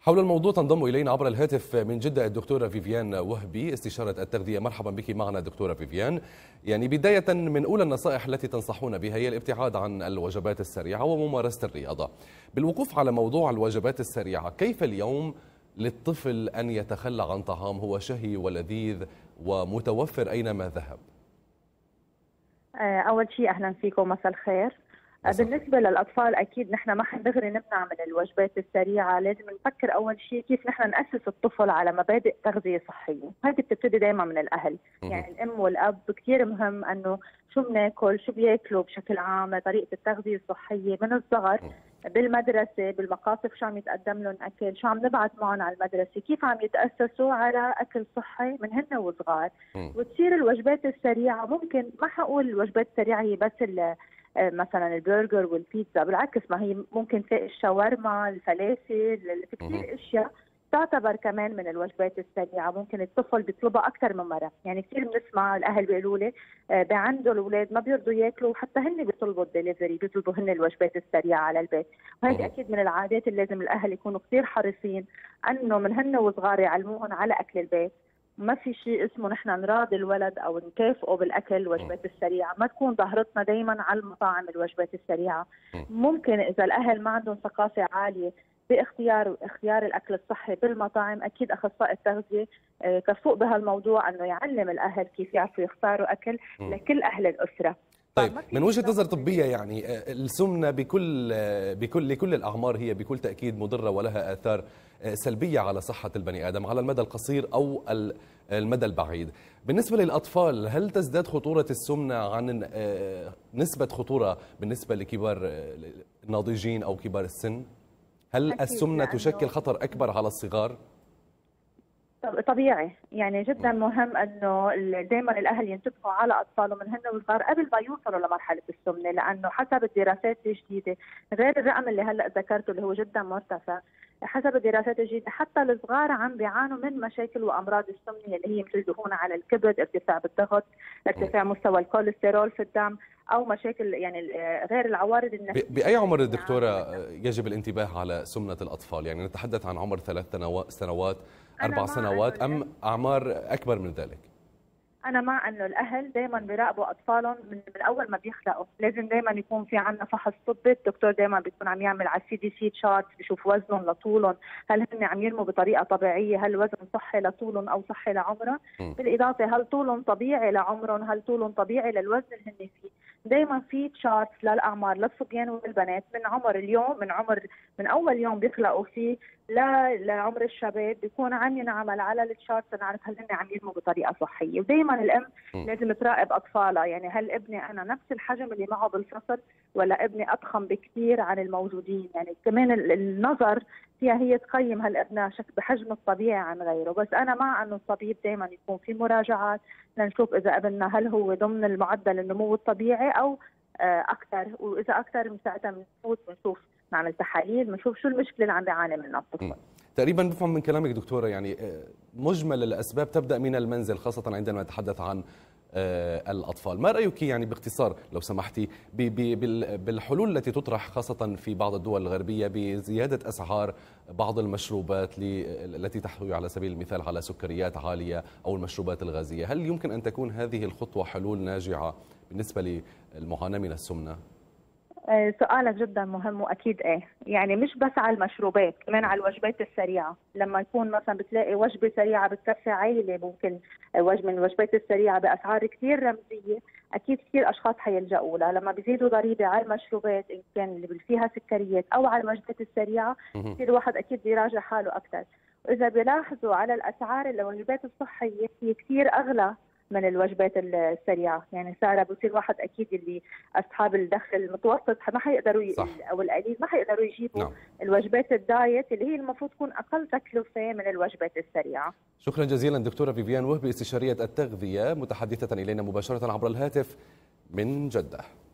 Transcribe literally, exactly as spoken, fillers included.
حول الموضوع تنضم إلينا عبر الهاتف من جدة الدكتورة فيفيان وهبي استشارة التغذية. مرحبا بك معنا دكتورة فيفيان. يعني بداية من أولى النصائح التي تنصحون بها هي الابتعاد عن الوجبات السريعة وممارسة الرياضة. بالوقوف على موضوع الوجبات السريعة، كيف اليوم للطفل أن يتخلى عن طعام هو شهي ولذيذ ومتوفر أينما ذهب؟ أول شيء أهلا فيكم، مساء الخير. بالنسبة للأطفال أكيد نحن ما حنقدر نمنع من الوجبات السريعة، لازم نفكر أول شيء كيف نحن نأسس الطفل على مبادئ تغذية صحية. هذه بتبتدي دائما من الأهل، يعني الأم والأب كثير مهم أنه شو بناكل، شو بياكلوا بشكل عام، طريقة التغذية الصحية من الصغر. بالمدرسة بالمقاصف شو عم يتقدم لهم أكل، شو عم نبعث معهم على المدرسة، كيف عم يتأسسوا على أكل صحي من هن وصغار. وتصير الوجبات السريعة ممكن ما حقول الوجبات السريعة هي بس مثلا البرجر والبيتزا، بالعكس ما هي ممكن تلاقي الشاورما، الفلافل، في كثير اشياء تعتبر كمان من الوجبات السريعه، ممكن الطفل بيطلبها اكثر من مره. يعني كثير بنسمع الاهل بيقولوا لي عنده الاولاد ما بيرضوا ياكلوا، حتى هن بيطلبوا الدليفري، بيطلبوا هن الوجبات السريعه على البيت. وهذه اكيد من العادات اللي لازم الاهل يكونوا كثير حريصين انه من هن وصغار يعلموهم على اكل البيت. ما في شيء اسمه نحن نراضي الولد او نكافئه بالاكل الوجبات السريعه، ما تكون ظهرتنا دائما على المطاعم الوجبات السريعه. ممكن اذا الاهل ما عندهم ثقافه عاليه باختيار اختيار الاكل الصحي بالمطاعم، اكيد اخصائي التغذيه كفؤ بهالموضوع انه يعلم الاهل كيف يعرفوا يختاروا اكل لكل اهل الاسره. طيب من وجهة نظر طبية، يعني السمنة بكل بكل لكل الأعمار هي بكل تأكيد مضرة ولها آثار سلبية على صحة البني آدم على المدى القصير أو المدى البعيد. بالنسبة للأطفال، هل تزداد خطورة السمنة عن نسبة خطورة بالنسبة لكبار الناضجين أو كبار السن؟ هل السمنة تشكل خطر أكبر على الصغار؟ طبيعي، يعني جدا مهم انه دائما الاهل ينتبهوا على اطفالهم من هن وصغار قبل ما يوصلوا لمرحله السمنه، لانه حسب الدراسات الجديده غير الرقم اللي هلا ذكرته اللي هو جدا مرتفع، حسب الدراسات الجديده حتى الصغار عم بيعانوا من مشاكل وامراض السمنه اللي هي مثل الدهون على الكبد، ارتفاع بالضغط، ارتفاع مستوى الكوليسترول في الدم، او مشاكل يعني غير العوارض النفسيه. باي عمر الدكتوره يجب الانتباه على سمنه الاطفال؟ يعني نتحدث عن عمر ثلاث سنوات، اربع سنوات، ام اعمار اكبر من ذلك؟ أنا مع إنه الأهل دائما بيراقبوا أطفالهم من, من أول ما بيخلقوا، لازم دائما يكون في عندنا فحص طبي، الدكتور دائما بيكون عم يعمل على السي دي سي تشارت، بيشوف وزنهم لطولهم، هل هن عم ينموا بطريقة طبيعية، هل وزن صحي لطولهم أو صحي لعمرهم، بالإضافة هل طولهم طبيعي لعمرهم، هل طولهم طبيعي للوزن اللي هن فيه. دائما في تشارت للأعمار للصبيان والبنات من عمر اليوم، من عمر من أول يوم بيخلقوا فيه لا لعمر الشباب، بيكون عم ينعمل على التشارت نعرف هل هن عم ينموا بطريقة صحية. ودائما الام م. لازم تراقب اطفالها، يعني هل ابني انا نفس الحجم اللي معه بالفصل ولا ابني اضخم بكثير عن الموجودين. يعني كمان النظر فيها هي تقيم هل ابنها شك بحجم الطبيعي عن غيره. بس انا مع انه الطبيب دائما يكون في مراجعات لنشوف اذا ابننا هل هو ضمن المعدل النمو الطبيعي او اكثر، واذا اكثر ساعتها بنفوت بنشوف نعمل تحاليل بنشوف شو المشكله اللي عم بيعاني منها الطفل. تقريبا بفهم من كلامك دكتوره يعني مجمل الاسباب تبدا من المنزل، خاصه عندما نتحدث عن الاطفال. ما رايك يعني باختصار لو سمحتي بالحلول التي تطرح خاصه في بعض الدول الغربيه بزياده اسعار بعض المشروبات التي تحتوي على سبيل المثال على سكريات عاليه او المشروبات الغازيه؟ هل يمكن ان تكون هذه الخطوه حلول ناجعه بالنسبه للمعاناه من السمنه؟ سؤالك جدا مهم، واكيد ايه، يعني مش بس على المشروبات، كمان على الوجبات السريعه. لما يكون مثلا بتلاقي وجبه سريعه بتكفي عائله، ممكن وجبه من الوجبات السريعه باسعار كثير رمزيه، اكيد كثير اشخاص حيلجأوا لها. لما بيزيدوا ضريبه على المشروبات ان كان اللي فيها سكريات او على الوجبات السريعه، كثير الواحد اكيد بيراجع حاله اكثر. واذا بيلاحظوا على الاسعار الوجبات الصحيه هي كثير اغلى من الوجبات السريعه، يعني سعرها بصير واحد اكيد اللي اصحاب الدخل المتوسط ما حيقدروا ي... او القليل ما حيقدروا يجيبوا نعم. الوجبات الدايت اللي هي المفروض تكون اقل تكلفه من الوجبات السريعه. شكرا جزيلا دكتوره فيفيان وهبي، استشاريه التغذيه، متحدثه الينا مباشره عبر الهاتف من جده.